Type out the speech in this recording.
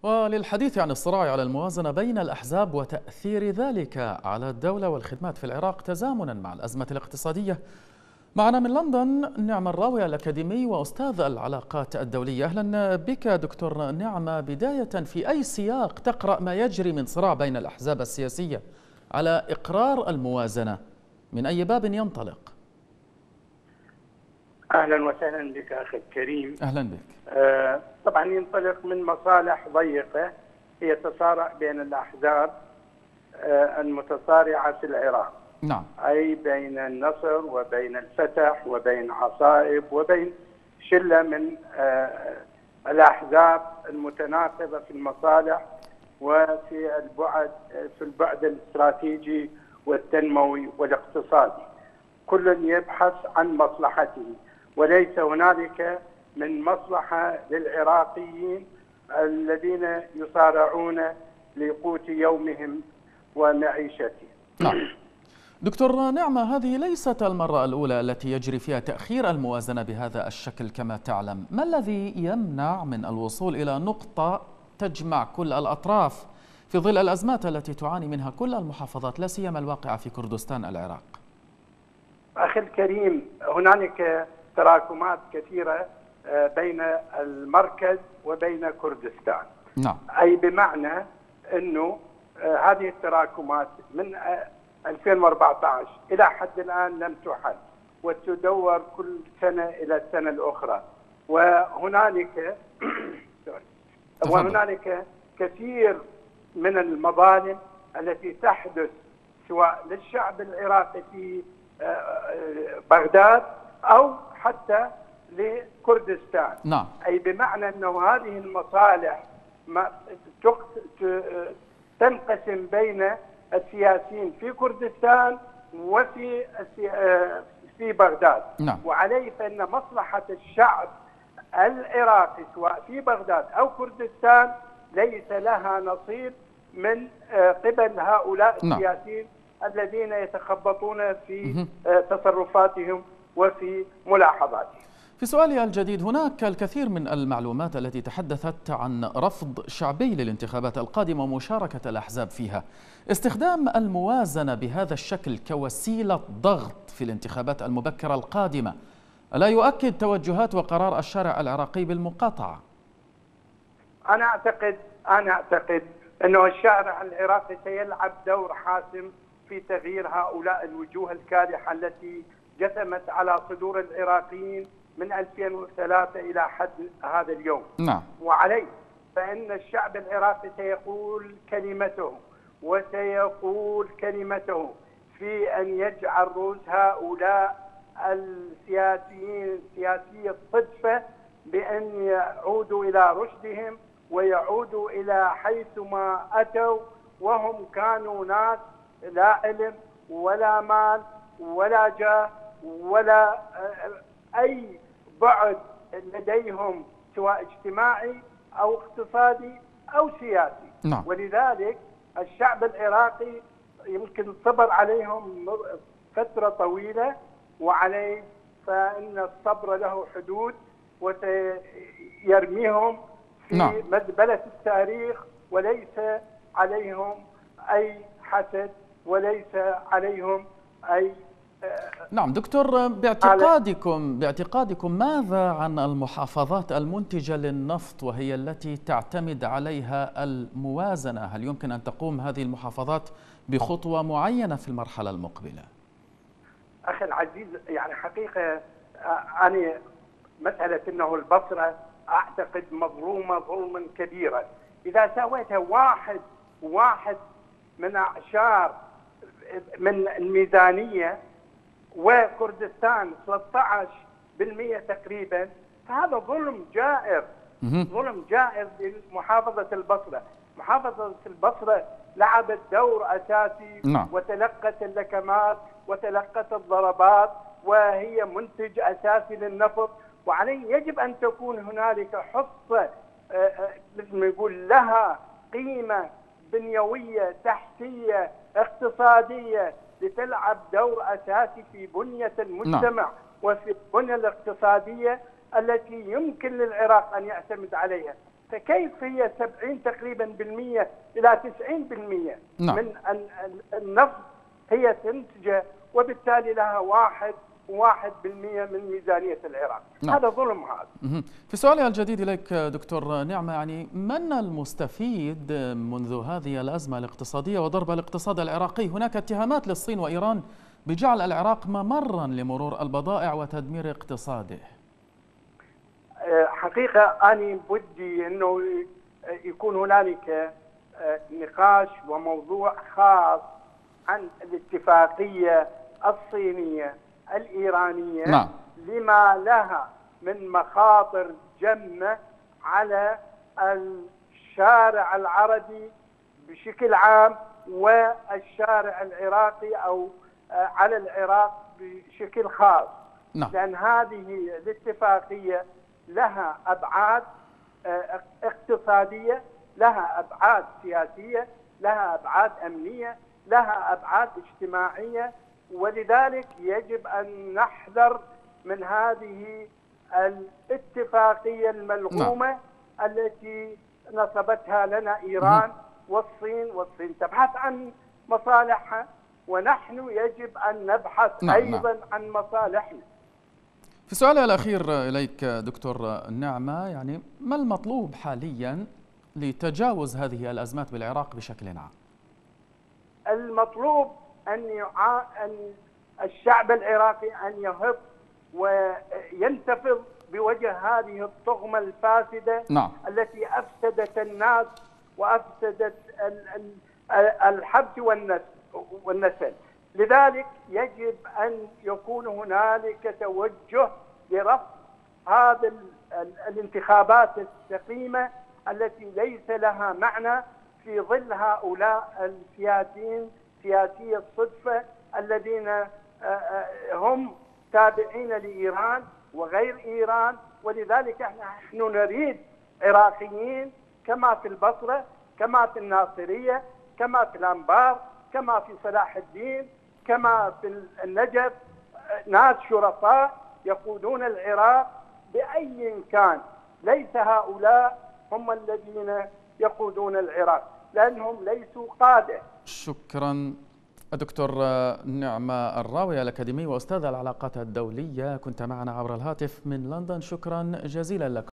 وللحديث عن الصراع على الموازنة بين الأحزاب وتأثير ذلك على الدولة والخدمات في العراق تزامنا مع الأزمة الاقتصادية، معنا من لندن نعمة الراوي الأكاديمي وأستاذ العلاقات الدولية. أهلا بك دكتور نعمة. بداية، في أي سياق تقرأ ما يجري من صراع بين الأحزاب السياسية على إقرار الموازنة؟ من أي باب ينطلق؟ أهلا وسهلا بك أخي الكريم. أهلا بك. طبعا ينطلق من مصالح ضيقة هي تصارع بين الأحزاب المتصارعة في العراق. نعم. أي بين النصر وبين الفتح وبين عصائب وبين شلة من الأحزاب المتناقضة في المصالح وفي البعد الاستراتيجي والتنموي والاقتصادي. كل يبحث عن مصلحته، وليس هنالك من مصلحة للعراقيين الذين يصارعون لقوت يومهم ومعيشتهم. نعم. دكتور نعمة، هذه ليست المرة الأولى التي يجري فيها تأخير الموازنة بهذا الشكل كما تعلم. ما الذي يمنع من الوصول إلى نقطة تجمع كل الأطراف في ظل الأزمات التي تعاني منها كل المحافظات، لا سيما الواقعة في كردستان العراق؟ أخي الكريم، هنالك تراكمات كثيرة بين المركز وبين كردستان. نعم. أي بمعنى أنه هذه التراكمات من 2014 إلى حد الآن لم تحل، وتدور كل سنة إلى السنة الأخرى. وهنالك كثير من المظالم التي تحدث سواء للشعب العراقي في بغداد أو حتى لكردستان. نعم. أي بمعنى أنه هذه المصالح تنقسم بين السياسيين في كردستان وفي بغداد. نعم. وعليه فإن مصلحة الشعب العراقي سواء في بغداد أو كردستان ليس لها نصيب من قبل هؤلاء السياسيين الذين يتخبطون في تصرفاتهم وفي ملاحظاتهم. في سؤالي الجديد، هناك الكثير من المعلومات التي تحدثت عن رفض شعبي للانتخابات القادمة ومشاركة الأحزاب فيها. استخدام الموازنة بهذا الشكل كوسيلة ضغط في الانتخابات المبكرة القادمة ألا يؤكد توجهات وقرار الشارع العراقي بالمقاطعة؟ أنا أعتقد أنه الشارع العراقي سيلعب دور حاسم في تغيير هؤلاء الوجوه الكادحة التي جثمت على صدور العراقيين من 2003 إلى حد هذا اليوم. نعم. وعليه فإن الشعب العراقي سيقول كلمته في أن يجعل رؤوس هؤلاء السياسيين سياسي الصدفة بأن يعودوا إلى رشدهم ويعودوا إلى حيث ما أتوا، وهم كانوا ناس لا علم ولا مال ولا جاه ولا أي بعد لديهم سواء اجتماعي أو اقتصادي أو سياسي. نعم. ولذلك الشعب العراقي يمكن صبر عليهم فترة طويلة، وعليه فإن الصبر له حدود وسيرميهم في مزبلة التاريخ، وليس عليهم أي حسد وليس عليهم أي نعم. دكتور، باعتقادكم ماذا عن المحافظات المنتجة للنفط وهي التي تعتمد عليها الموازنة؟ هل يمكن أن تقوم هذه المحافظات بخطوة معينة في المرحلة المقبلة؟ أخي العزيز، يعني حقيقة أنا مسألة أنه البصرة أعتقد مظلومة ظلما كبيرا. إذا سويتها واحد من أعشار من الميزانية وكردستان 13% تقريبا، فهذا ظلم جائر. ظلم جائر لمحافظة البصرة. محافظة البصرة لعبت دور أساسي. نعم. وتلقت اللكمات وتلقت الضربات، وهي منتج أساسي للنفط، وعليه يجب أن تكون هنالك حصة مثل ما يقول لها قيمة بنيوية تحتية اقتصادية لتلعب دور أساسي في بنية المجتمع وفي البنية الاقتصادية التي يمكن للعراق أن يعتمد عليها. فكيف هي 70 تقريبا بالمية إلى 90% نعم. من النفط هي تنتجه، وبالتالي لها 1% من ميزانية العراق. نعم. هذا ظلم هذا. في سؤالي الجديد إليك دكتور نعمة، يعني من المستفيد منذ هذه الأزمة الاقتصادية وضرب الاقتصاد العراقي؟ هناك اتهامات للصين وإيران بجعل العراق ممرا لمرور البضائع وتدمير اقتصاده. حقيقة أنا بدي أنه يكون هنالك نقاش وموضوع خاص عن الاتفاقية الصينية الإيرانية. نعم. لما لها من مخاطر جمة على الشارع العربي بشكل عام والشارع العراقي أو على العراق بشكل خاص. نعم. لأن هذه الاتفاقية لها أبعاد اقتصادية، لها أبعاد سياسية، لها أبعاد أمنية، لها أبعاد اجتماعية، ولذلك يجب أن نحذر من هذه الاتفاقية الملغومة. نعم. التي نصبتها لنا إيران والصين تبحث عن مصالحها، ونحن يجب أن نبحث أيضا عن مصالحنا. في سؤالي الأخير إليك دكتور نعمة، يعني ما المطلوب حاليا لتجاوز هذه الأزمات بالعراق بشكل عام؟ المطلوب أن الشعب العراقي أن يهب وينتفض بوجه هذه الطغمة الفاسدة. نعم. التي أفسدت الناس وأفسدت الحبس والنسل. لذلك يجب أن يكون هنالك توجه لرفض هذه الانتخابات السقيمة التي ليس لها معنى في ظل هؤلاء السياسيين سياسي الصدفة الذين هم تابعين لإيران وغير إيران. ولذلك نحن نريد عراقيين كما في البصرة، كما في الناصرية، كما في الأنبار، كما في صلاح الدين، كما في النجف، ناس شرفاء يقودون العراق بأي كان. ليس هؤلاء هم الذين يقودون العراق لأنهم ليسوا قادة. شكرا دكتور نعمة الراوية الأكاديمي وأستاذ العلاقات الدولية، كنت معنا عبر الهاتف من لندن. شكرا جزيلا لك.